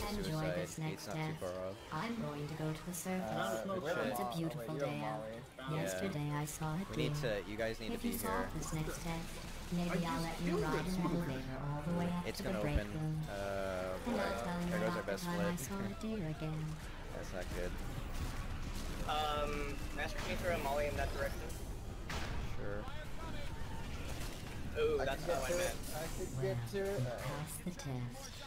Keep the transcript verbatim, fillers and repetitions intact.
enjoy suicide. this next It's not too test. far off. I'm going to go to the surface. Uh, Ricochet. It's a beautiful oh, wait, day out. Yesterday I saw it. We need to. You guys need If to be you here. solve this next test, maybe I'll let you ride an elevator all the way up It's to the gonna break open. room. Uh, And I'll tell you there goes our about the best time I split. saw a deer again. That's not good. Um, Master, can you throw a molly in that direction? Sure. Ooh, I that's could how I get to meant. it. I could Well, get to it. pass the test.